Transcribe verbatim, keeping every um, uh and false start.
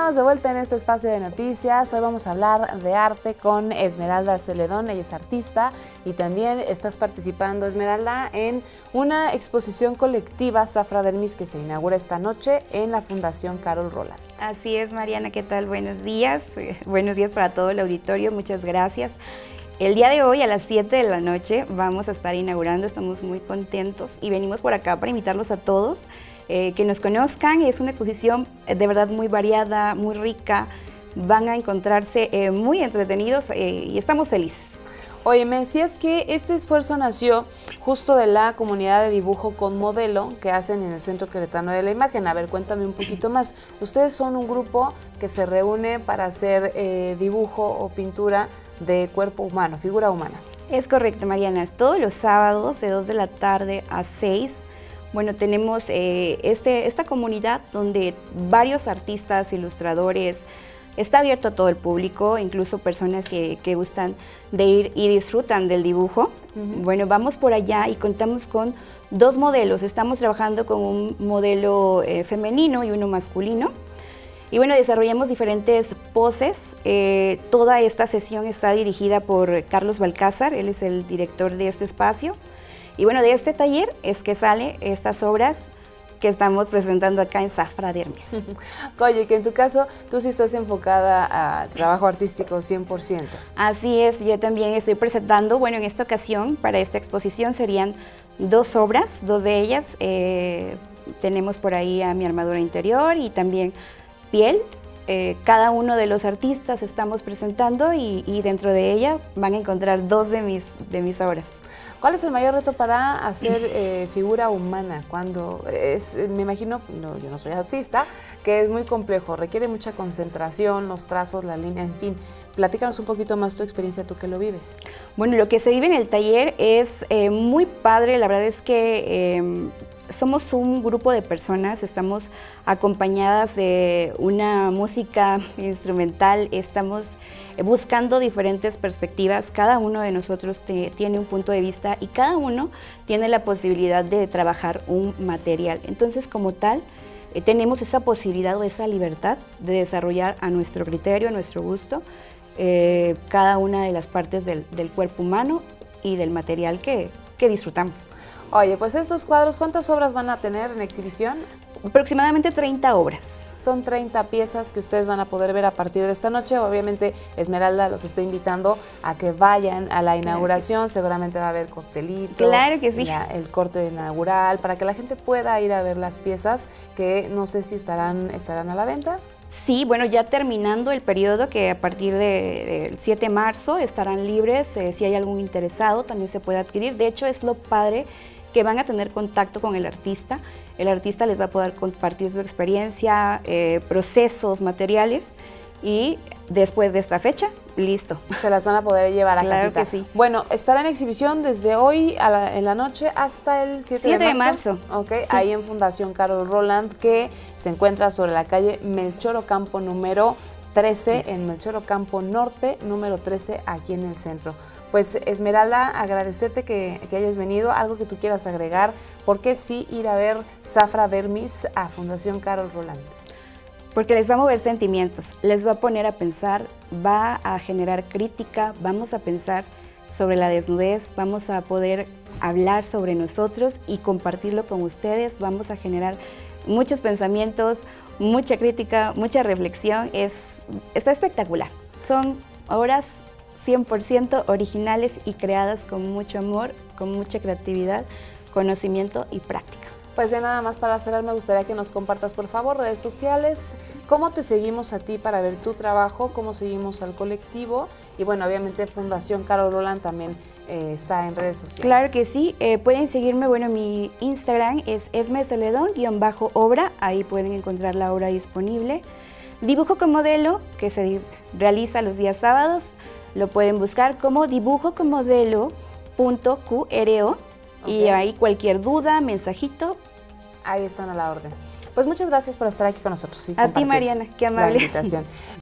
estamos de vuelta en este espacio de noticias. Hoy vamos a hablar de arte con Esmeralda Celedón. Ella es artista y también estás participando, Esmeralda, en una exposición colectiva Zafra Dermis que se inaugura esta noche en la Fundación Carol Roland. Así es, Mariana, ¿qué tal? Buenos días. Eh, buenos días para todo el auditorio, muchas gracias. El día de hoy a las siete de la noche vamos a estar inaugurando, estamos muy contentos y venimos por acá para invitarlos a todos. Eh, que nos conozcan. Es una exposición de verdad muy variada, muy rica, van a encontrarse eh, muy entretenidos eh, y estamos felices. Oye, me decías que este esfuerzo nació justo de la comunidad de dibujo con modelo que hacen en el Centro Queretano de la Imagen. A ver, cuéntame un poquito más. Ustedes son un grupo que se reúne para hacer eh, dibujo o pintura de cuerpo humano, figura humana. Es correcto, Mariana. Todos los sábados de dos de la tarde a seis. Bueno, tenemos eh, este, esta comunidad donde varios artistas, ilustradores, está abierto a todo el público, incluso personas que, que gustan de ir y disfrutan del dibujo. Uh-huh. Bueno, vamos por allá y contamos con dos modelos. Estamos trabajando con un modelo eh, femenino y uno masculino. Y bueno, desarrollamos diferentes poses. Eh, toda esta sesión está dirigida por Carlos Balcázar, él es el director de este espacio. Y bueno, de este taller es que sale estas obras que estamos presentando acá en Zafra Dermis. Oye, que en tu caso tú sí estás enfocada a trabajo artístico cien por ciento. Así es, yo también estoy presentando, bueno, en esta ocasión, para esta exposición serían dos obras, dos de ellas. Eh, tenemos por ahí a Mi armadura interior y también Piel. Eh, cada uno de los artistas estamos presentando y, y dentro de ella van a encontrar dos de mis, de mis obras. ¿Cuál es el mayor reto para hacer eh, figura humana? Cuando es, me imagino, no, yo no soy artista, que es muy complejo, requiere mucha concentración, los trazos, la línea, en fin. Platícanos un poquito más tu experiencia, tú que lo vives. Bueno, lo que se vive en el taller es eh, muy padre, la verdad es que eh, somos un grupo de personas, estamos acompañadas de una música instrumental, estamos buscando diferentes perspectivas, cada uno de nosotros te, tiene un punto de vista y cada uno tiene la posibilidad de trabajar un material. Entonces, como tal, eh, tenemos esa posibilidad o esa libertad de desarrollar a nuestro criterio, a nuestro gusto, eh, cada una de las partes del, del cuerpo humano y del material que, que disfrutamos. Oye, pues estos cuadros, ¿cuántas obras van a tener en exhibición? Aproximadamente treinta obras. Son treinta piezas que ustedes van a poder ver a partir de esta noche. Obviamente Esmeralda los está invitando a que vayan a la inauguración. Claro, seguramente va a haber coctelito. Claro que sí. La, el corte inaugural, para que la gente pueda ir a ver las piezas que no sé si estarán, estarán a la venta. Sí, bueno, ya terminando el periodo, que a partir del de, siete de marzo estarán libres. Eh, si hay algún interesado también se puede adquirir. De hecho, es lo padre que van a tener contacto con el artista. El artista les va a poder compartir su experiencia, eh, procesos, materiales y después de esta fecha, listo. Se las van a poder llevar a claro casita. Que sí. Bueno, estará en exhibición desde hoy a la, en la noche hasta el siete de marzo. Okay, sí. Ahí en Fundación Carol Roland, que se encuentra sobre la calle Melchor Ocampo número trece, sí. En Melchor Ocampo Norte, número trece, aquí en el centro. Pues Esmeralda, agradecerte que, que hayas venido, algo que tú quieras agregar, ¿por qué sí ir a ver Zafra Dermis a Fundación Carol Roland? Porque les va a mover sentimientos, les va a poner a pensar, va a generar crítica, vamos a pensar sobre la desnudez, vamos a poder hablar sobre nosotros y compartirlo con ustedes, vamos a generar muchos pensamientos, mucha crítica, mucha reflexión, es, está espectacular. Son obras cien por ciento originales y creadas con mucho amor, con mucha creatividad, conocimiento y práctica. Pues ya nada más para cerrar, me gustaría que nos compartas por favor redes sociales, cómo te seguimos a ti para ver tu trabajo, cómo seguimos al colectivo y bueno, obviamente Fundación Carol Roland también eh, está en redes sociales. Claro que sí, eh, pueden seguirme, bueno, mi Instagram es esmeceledón-obra, ahí pueden encontrar la obra disponible. Dibujo con modelo, que se realiza los días sábados, lo pueden buscar como dibujo con modelo punto Q R O, okay. Y ahí cualquier duda, mensajito. Ahí están a la orden. Pues muchas gracias por estar aquí con nosotros. A ti, Mariana, qué amable. La invitación.